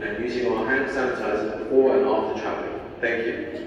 and using our hand sanitizer before and after travelling. Thank you.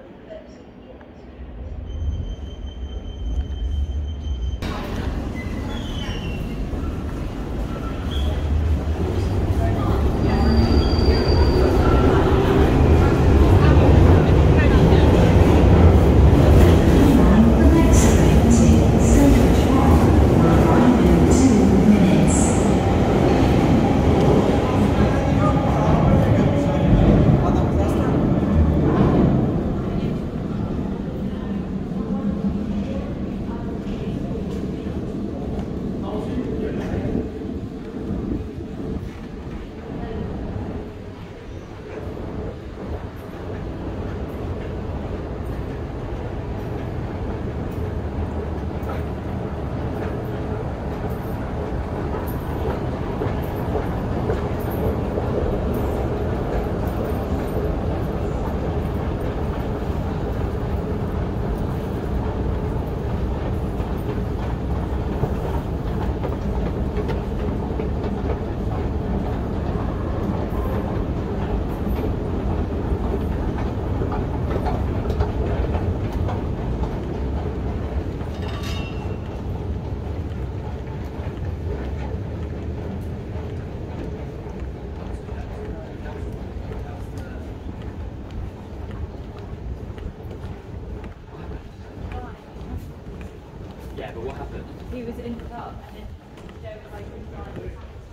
Yeah, but what happened? He was in the club and then they were like inside.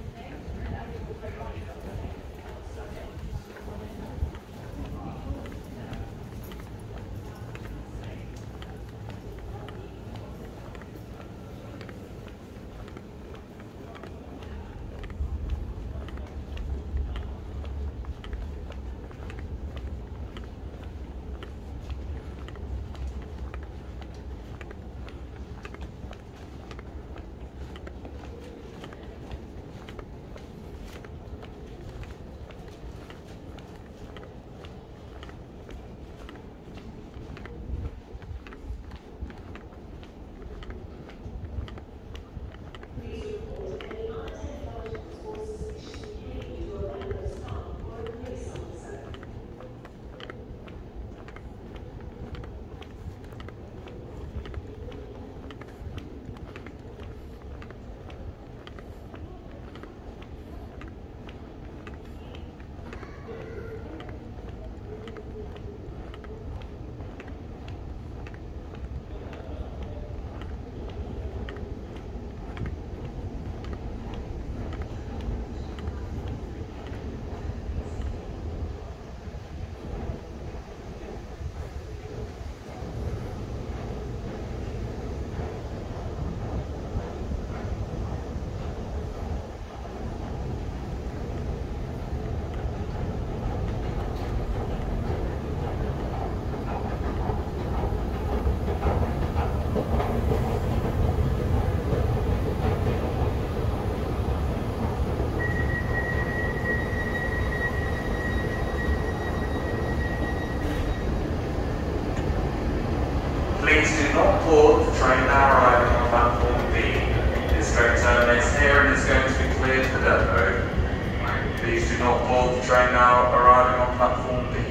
Please do not board the train now arriving on platform B. This train terminates here and is going to be cleared for depot. Please do not board the train now arriving on platform B.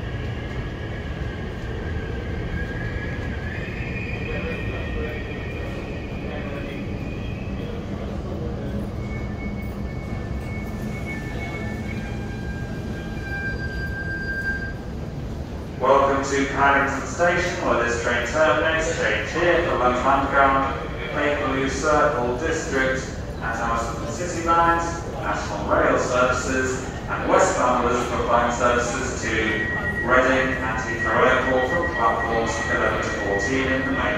Welcome to Paddington Station, where this train terminates. Change here for London Underground, Mapleloo Circle District, at Hammersmith City Lines, National Rail Services, and Westbounders providing services to Reading and Heathrow Airport from platforms 11 to 14 in the main